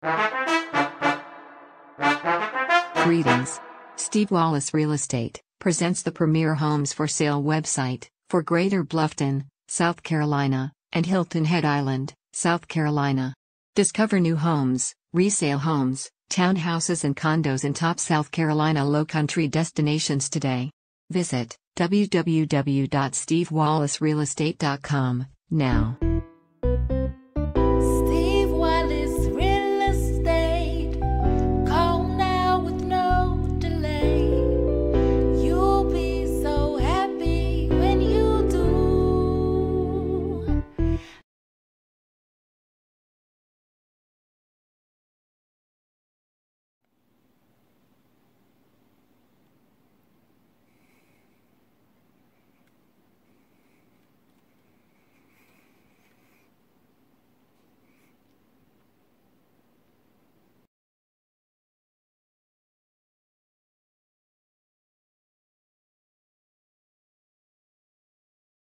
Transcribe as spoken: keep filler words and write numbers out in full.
Greetings. Steve Wallace Real Estate presents the premier homes for sale website for Greater Bluffton, South Carolina, and Hilton Head Island, South Carolina. Discover new homes, resale homes, townhouses and condos in top South Carolina low-country destinations today. Visit w w w dot steve wallace real estate dot com now.